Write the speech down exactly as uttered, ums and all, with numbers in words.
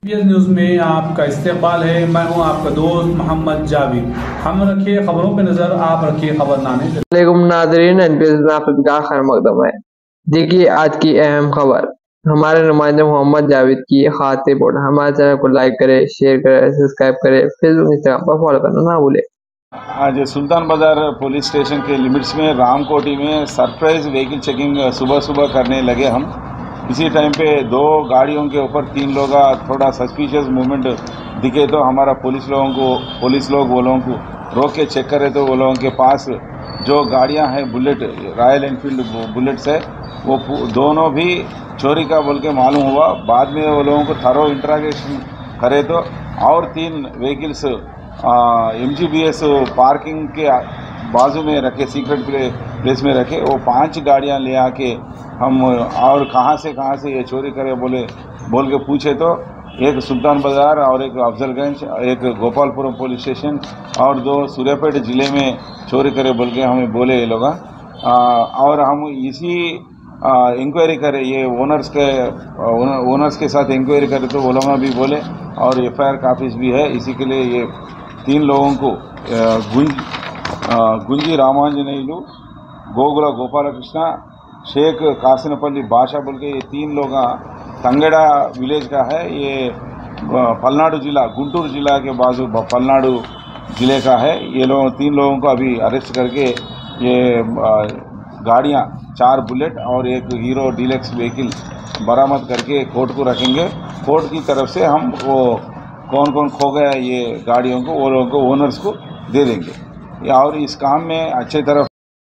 News में आपका इस्तेमाल है। मैं हूं आपका दोस्त मोहम्मद जावेद। हम रखिए खबरों पे नजर, आप रखिए खबरनामे। वालेकुम नाज़रीन, एनपीएस में आपका खैर मकदम है। देखिए आज की अहम खबर। हमारे नुमाइंदे मोहम्मद जावेद की खास रिपोर्ट। हमारे चैनल को लाइक करें, शेयर करें, सब्सक्राइब करें, फेसबुक इंस्टाग्राम पर फॉलो करना ना भूलें। आज सुल्तान बाजार पुलिस स्टेशन के लिमिट्स में रामकोटी में सरप्राइज व्हीकल चेकिंग सुबह सुबह करने लगे हम। इसी टाइम पे दो गाड़ियों के ऊपर तीन लोग थोड़ा सस्पिशियस मूवमेंट दिखे तो हमारा पुलिस लोगों को पुलिस लोग वो लोगों को रोक के चेक करे तो वो लोगों के पास जो गाड़ियां हैं बुलेट रॉयल एनफील्ड बुलेट्स है वो दोनों भी चोरी का बोल के मालूम हुआ। बाद में वो लोगों को थरो इंट्रागेशन करे तो और तीन vehicles M G B S parking के बाजू में रखे, सीक्रेट प्लेस में रखे। वो पांच गाड़ियां ले आके हम और कहां से कहां से ये चोरी करे बोले बोल के पूछे तो एक सुल्तान बाजार और एक अफजलगंज, एक गोपालपुरम पुलिस स्टेशन और दो सूर्यापेट ज़िले में चोरी करे बोल के हमें बोले ये लोग। और हम इसी इंक्वायरी करे, ये ओनर्स के ओनर्स के साथ इंक्वायरी करे तो वो लोग भी बोले और एफ आई आर कापीज भी है। इसी के लिए ये तीन लोगों को गुंज गुंजी रामांजनेयुलु, गोगुला गोपाला, कृष्णा, शेख कासिनपल्ली बादशाह बोल के ये तीन लोग तंगेड़ा विलेज का है। ये पलनाडु जिला, गुंटूर जिला के बाजू पलनाडु जिले का है। ये लोग तीन लोगों को अभी अरेस्ट करके ये गाड़ियां, चार बुलेट और एक हीरो डीलक्स व्हीकल बरामद करके कोर्ट को रखेंगे। कोर्ट की तरफ से हम वो कौन कौन खो गया ये गाड़ियों को वो लोगों को ओनर्स को दे देंगे। और इस काम में अच्छे तरफ